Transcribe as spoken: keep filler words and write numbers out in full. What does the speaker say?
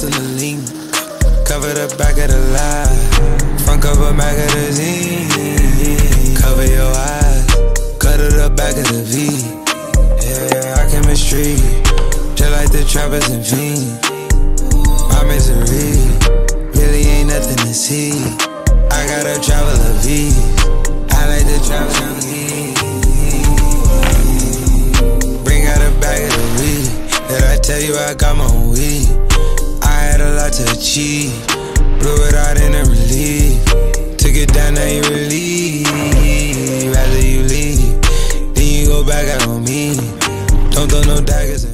sauce in the lean. Cover the back of the lie. Front cover magazine. Cover your eyes. Cut to the back of the V. Yeah, our chemistry, just like the trappers and fiends. My misery really ain't nothing to see. I got a traveler V. I like the traveler V. Bring out a bag of the weed. Did I tell you I got my own weed? I had a lot to achieve. Blew it out in a relief. Took it down, now you relieve. After you leave, then you go back out on me. Don't throw no daggers.